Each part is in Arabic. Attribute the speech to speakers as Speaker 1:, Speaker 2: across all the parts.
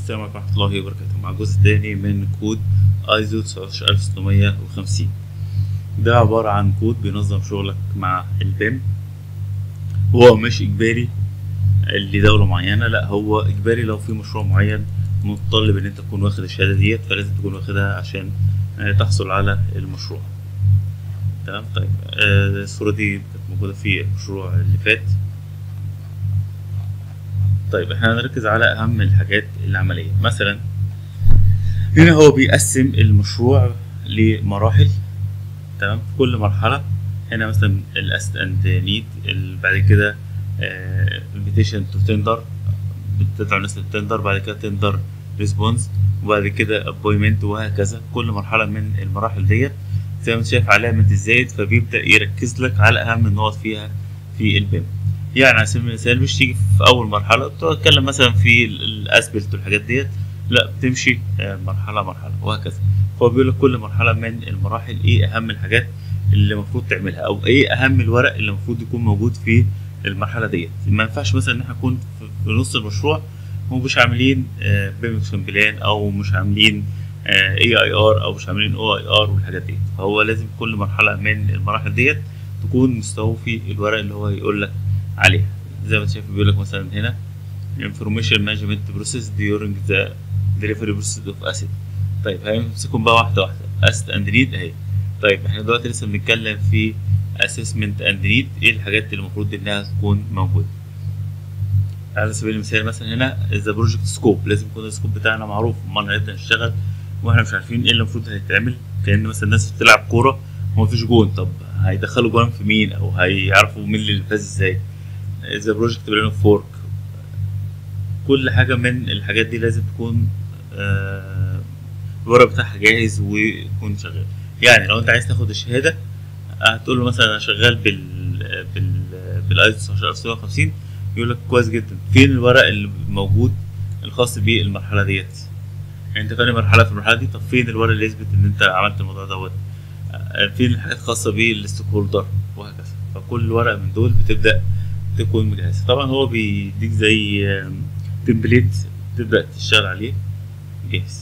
Speaker 1: السلام عليكم ورحمة الله وبركاته. مع الجزء الثاني من كود ايزو 19650. ده عبارة عن كود بينظم شغلك مع البيم. هو مش اجباري لدولة معينة، لا هو اجباري لو في مشروع معين متطلب ان انت تكون واخد الشهادة ديت، فلازم تكون واخدها عشان تحصل على المشروع. تمام. طيب الصورة دي كانت موجودة في المشروع اللي فات. طيب احنا هنركز على اهم الحاجات العملية. مثلا هنا هو بيقسم المشروع لمراحل. تمام. في كل مرحلة هنا مثلا الاسد اند نيد، بعد كده انفيتيشن تو تندر، بتدعو الناس للتندر، بعد كده تندر ريسبونس، وبعد كده ابويمنت، وهكذا. كل مرحلة من المراحل ديت زي ما انت شايف علامة الزائد، فبيبدأ يركز لك على اهم النقط فيها في البيم. يعني على سبيل المثال مش تيجي في اول مرحله تتكلم مثلا في الاسبلت والحاجات ديت، لا بتمشي مرحله مرحله وهكذا. فهو بيقول لك كل مرحله من المراحل ايه اهم الحاجات اللي المفروض تعملها، او ايه اهم الورق اللي المفروض يكون موجود في المرحله ديت. ما ينفعش مثلا ان احنا نكون في نص المشروع ومش عاملين بيم بلان، او مش عاملين اي ار، او مش عاملين او اي ار والحاجات ديت. فهو لازم كل مرحله من المراحل ديت تكون مستوفي الورق اللي هو يقول لك عليها. زي ما انت شايف بيقول لك مثلا هنا information management process during the delivery process of asset. طيب هنمسكهم بقى واحده واحده. asset and need اهي. طيب احنا دلوقتي لسه بنتكلم في assessment and need، ايه الحاجات اللي المفروض انها تكون موجوده. على سبيل المثال مثلا هنا the project scope، لازم يكون السكوب بتاعنا معروف، امال هنبدا نشتغل واحنا مش عارفين ايه اللي المفروض هيتعمل. كأن مثلا الناس بتلعب كوره ومفيش جون، طب هيدخلوا جون في مين، او هيعرفوا مين اللي فاز ازاي. ذا بروجكت بلان اوف وورك، كل حاجه من الحاجات دي لازم تكون الورق بتاعها جاهز ويكون شغال. يعني لو انت عايز تاخد الشهاده هتقول له مثلا انا شغال بالايزو 19650، يقول لك كويس جدا، فين الورق اللي موجود الخاص بالمرحله ديت؟ يعني انت فين مرحله في المرحله دي، طب فين الورق اللي يثبت ان انت عملت الموضوع دوت؟ فين الحاجات الخاصه بالستيك هولدر وهكذا. فكل ورقه من دول بتبدا تكون مجهزه. طبعا هو بيديك زي تمبليت تبدا تشتغل عليه جاهز.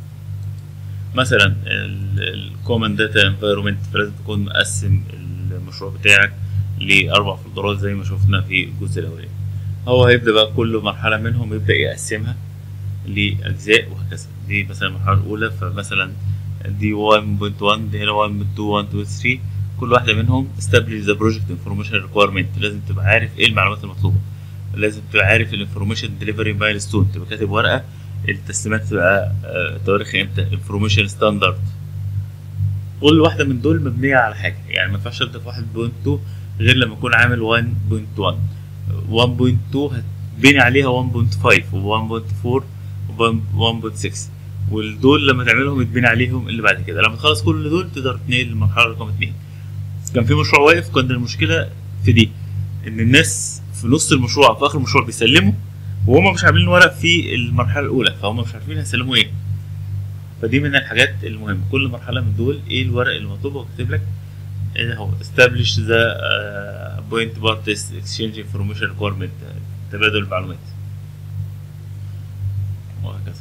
Speaker 1: مثلا الكومن داتا انفايرمنت، فلازم تكون مقسم المشروع بتاعك ل4 فولدرات زي ما شفنا في الجزء الاولاني. هو هيبدا بقى كل مرحله منهم يبدا يقسمها لاجزاء وهكذا. دي مثلا المرحله الاولى، فمثلا دي 1.1، دي هنا 1.2، 1 2 3. كل واحده منهم establish the project information requirement، لازم تبقى عارف ايه المعلومات المطلوبه، لازم تبقى عارف الانفورميشن ديليفري مايلستون، تبقى كاتب ورقه التسليمات تبقى تواريخها امتى، انفورميشن ستاندرد. كل واحده من دول مبنيه على حاجه. يعني ما ينفعش ابدا في 1.2 غير لما اكون عامل 1.1. 1.2 هتبني عليها 1.5 و1.4 و1.6، والدول لما تعملهم يتبني عليهم اللي بعد كده. لما تخلص كل دول تقدر تنقل للمرحله رقم 2. كان في مشروع واقف، كان المشكله في دي ان الناس في نص المشروع في اخر المشروع بيسلموا وهم مش عاملين ورق في المرحله الاولى، فهم مش عارفين هيسلموا ايه. فدي من الحاجات المهمه. كل مرحله من دول ايه الورق اللي مطلوب، وكاتب لك ايه هو establish the point parties exchange information requirement، تبادل المعلومات وهكذا.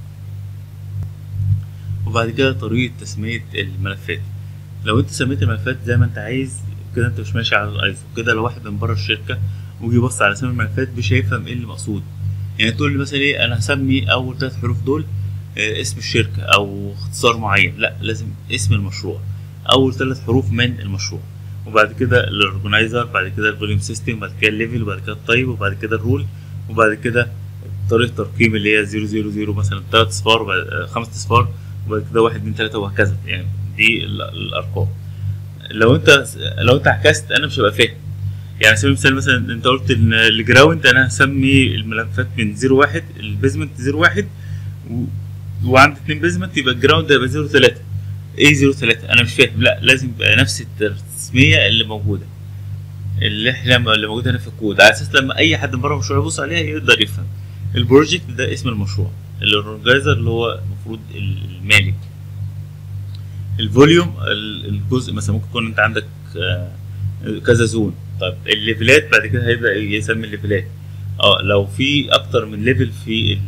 Speaker 1: وبعد كده طريقه تسميه الملفات. لو انت سميت الملفات زي ما انت عايز كده انت مش ماشي على الايزو. كده لو واحد من بره الشركه ويجي يبص على اسم الملفات مش هيفهم ايه اللي مقصود. يعني تقول لي مثلا ايه، انا هسمي اول 3 حروف دول اسم الشركه او اختصار معين، لا لازم اسم المشروع، اول 3 حروف من المشروع، وبعد كده الاورجنايزر، بعد كده الفوليوم سيستم، بعد كده الليفل، وبعد كده التايب، وبعد كده الرول، وبعد كده طريقه ترقيم اللي هي 000 مثلا 3 اصفار، 5 اصفار، وبعد كده 1 2 3 وهكذا. يعني دي الارقام. لو انت عكست انا مش هبقى فاهم. يعني سبيل المثال مثلا انت قلت ان الجراوند انا هسمي الملفات من 01، البيزمنت 01 وعند 2 بيزمنت، يبقى الجراوند هيبقى 03. ايه 03؟ انا مش فاهم. لا لازم يبقى نفس التسميه اللي موجوده اللي موجوده هنا في الكود، على اساس لما اي حد من بره المشروع يبص عليها يقدر يفهم. البروجكت ده اسم المشروع، الاورجنايزر اللي هو المفروض المالك، الفوليوم الجزء مثلا ممكن يكون انت عندك كذا زون. طيب الليفلات بعد كده هيبدا يسمي الليفلات. لو في اكتر من ليفل في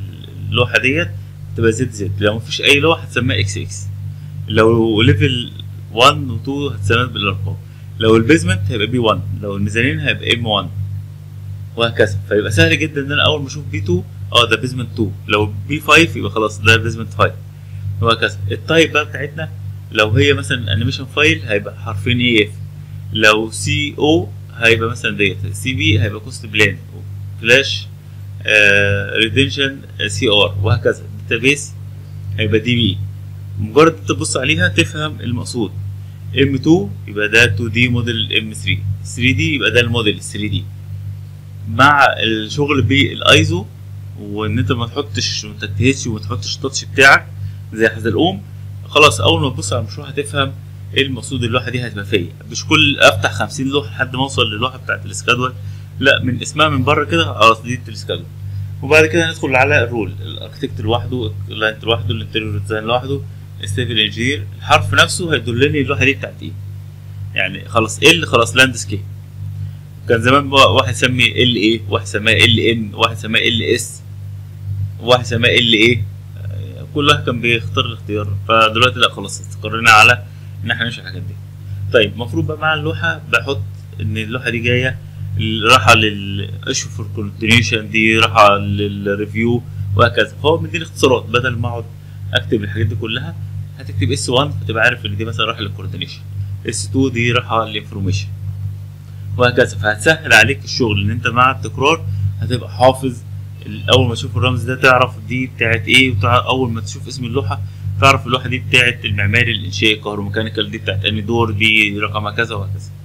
Speaker 1: اللوحه ديت تبقى زد زد، لو مفيش اي لوحه هتسميها اكس اكس، لو ليفل 1 و 2 هتسميها بالارقام، لو البيزمنت هيبقى بي 1، لو الميزانين هيبقى ام 1 وهكذا. فيبقى سهل جدا ان انا اول ما اشوف بي 2 ده بيزمنت 2، لو بي 5 يبقى خلاص ده بيزمنت 5 وهكذا. التايب بقى بتاعتنا لو هي مثلا انيميشن فايل هيبقى حرفين اي اف، لو سي او هيبقى مثلا ديت، سي بي هيبقى كوست بلان، فلاش ريدنشن سي ار وهكذا. الداتابيس هيبقى دي بي. مجرد انت تبص عليها تفهم المقصود. ام 2 يبقى ده 2 دي موديل، ام 3 3 دي يبقى ده الموديل 3 دي. مع الشغل بالايزو وان انت ما تحطش وما تجتهدش وما تحطش التاتش بتاعك زي حزلقوم، خلاص اول ما تبص على المشروع هتفهم ايه المقصود. اللوحه دي هتبقى فيا، مش كل افتح 50 لوحه لحد ما اوصل للوحه بتاعت السكادول، لا من اسمها من بره كده خلاص دي السكادول. وبعد كده ندخل على الرول، الاركتكت لوحده، الكلاينت لوحده، الانتيريور ديزاين لوحده، السيفل انجينير. الحرف نفسه هيدلني اللوحه دي بتاعت ايه. يعني خلاص ال خلاص لاندسكيب. كان زمان واحد يسمي ال ايه، واحد سماه ال ان، واحد سماه ال اس، واحد سماه ال ايه، كل واحد كان بيختار الاختيار. فدلوقتي لا خلاص استقرينا على ان احنا نمشي الحاجات دي. طيب المفروض بقى مع اللوحه بحط ان اللوحه دي جايه راحه للايشو فور كونتينيوشن، دي راحه للريفيو وهكذا. فهو مديني اختصارات، بدل ما اقعد اكتب الحاجات دي كلها هتكتب اس 1 فتبقى عارف ان دي مثلا راحه للكوردينيشن، اس 2 دي راحه للانفورميشن وهكذا. فهتسهل عليك الشغل ان انت مع التكرار هتبقى حافظ. اول ما تشوف الرمز ده تعرف دي بتاعت ايه، اول ما تشوف اسم اللوحه تعرف اللوحه دي بتاعت المعماري الانشائي الكهروميكانيكال، دي بتاعت انهي دور، دي رقمها كذا وهكذا.